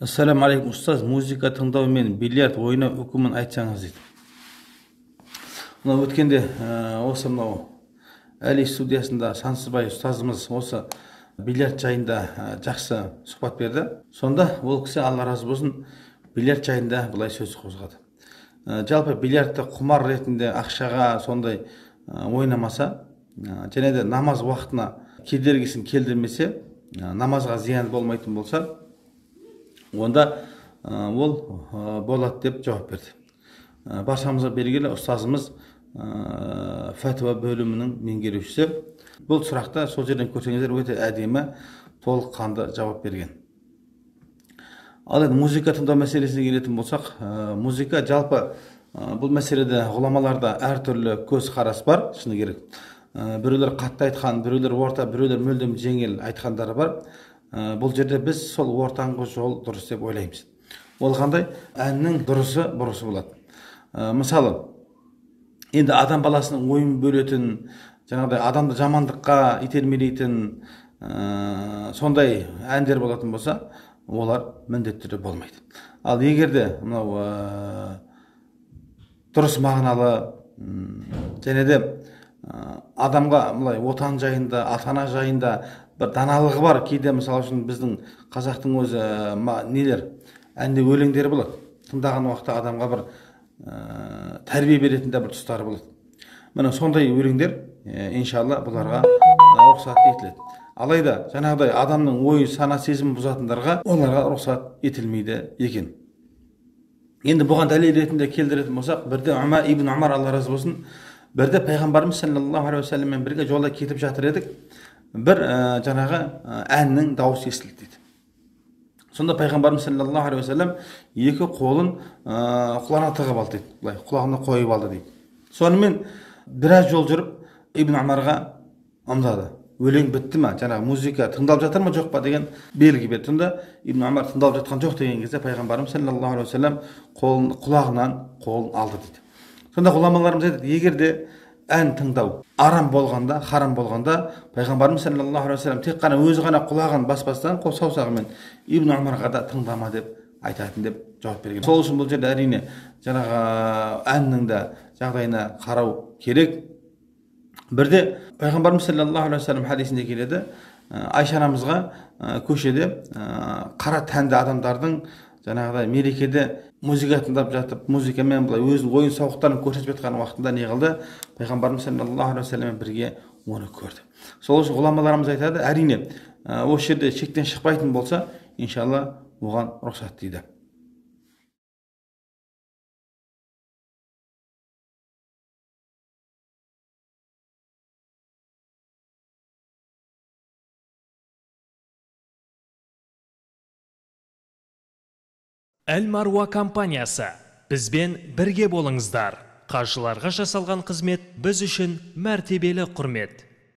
Ассаламу алейкум, ұстаз. Музыка тыңдау мен бильярд ойнау үкімін айтсаңыз дейді. Мынау өткенде осы мынау Әли студиясында Сансызбай ұстазымыз осы бильярд жайында жақсы сұхбат берді. Сонда ол кісі, алла разы болсын, бильярд жайында былай сөз қозғады. Жалпы бильярдты құмар ретінде ақшаға сондай ойнамаса, және де намаз уақытына кедергісін келдірмесе, намазға зиян болмайтын болса, онда ол болады деп жауап берді. Баршамызға белгілі ұстазымыз фәтуа бөлімінің меңгерушісі. Бұл сұрақта сол жерден көрсеңіздер өте әдемі, толыққанды жауап берген. Ал енді музыка тыңдау мәселесіне келетін болсақ, музыка жалпы бұл мәселеде ғұламаларда әртүрлі көзқарас бар, шыны керек. Біреулер қатты айтқан, біреулер орта, біреулер мүлдем жеңіл айтқандары бар. Бұл жерде біз сол ортаңғы жол дұрыс деп ойлаймыз. Ол қандай? Әннің дұрысы болады. Мысалы, енді адам баласының ойын бөлетін, жаңағыдай адамды жамандыққа итермелейтін сондай әндер болатын болса, олар міндетті түрде болмайды. Ал егерде мынау дұрыс мағыналы, және де адамға мынай отан жайында, ата-ана жайында бір даналығы бар. Кейде мысалы үшін біздің қазақтың өзі нелер, әнде өлеңдері болады. Тыңдаған уақытта адамға бір тәрбие беретін бір тұстары болады. Міне сондай өлеңдер иншалла бұларға рұқсат етіледі. Алайда жаңағыдай адамның ой сана сезімін бұзатындарға оларға рұқсат етілмейді екен. Енді бұған дәлел ретінде келтіретін болсақ, бірде ибн Умар, алла разы болсын, бірде пайғамбарымыз саллаллаху алейхи ва салламмен бірге жолда кетіп жатыр едік. Бір жаңағы әннің дауысы естілді дейді. Сонда пайғамбарымыз саллаллаху алейхи ва саллам екі қолын құлағына тығып алды дейді. Былай құлағына қойып алды дейді. Сонымен біраз жол жүріп ибн Умарға ымдады. Өлең бітті ма, жаңағы музыка тыңдалып жатыр ма жоқ па деген белгі берді. Сонда ибн Умар тыңдалып жатқан жоқ деген кезде пайғамбарымыз саллаллаху алейхи ва саллам құлағынан қолын алды дейді. Сонда ғұламаларымыз айтады, егерде ән тыңдау арам болғанда, харам болғанда, пайғамбарымыз саллаллаху алейхи ва саллам тек қана өзі ғана құлағын баспастан қол саусағымен ибн Умарға да тыңдама деп айтатын деп жауап берген. Сол үшін бұл жерде әрине жаңағы әннің де жағдайына қарау керек. Бірде пайғамбарымыз саллаллаху алейхи ва саллам хадисінде келеді, Айша анамызға көшеде қара тәнді адамдардың жаңағыдай мерекеде музыка тыңдап жатып, музыкамен былай өзінің ойын сауықтарын көрсетіп жатқан уақытында не қылды? Пайғамбарымыз саллаллаху алейхи ва салламмен бірге оны көрді. Сол үшін ғұламаларымыз айтады, әрине осы жерде шектен шықпайтын болса, иншалла оған рұқсат дейді. Әл-Маруа компаниясы, бізбен бірге болыңыздар. Қажыларға жасалған қызмет біз үшін мәртебелі құрмет.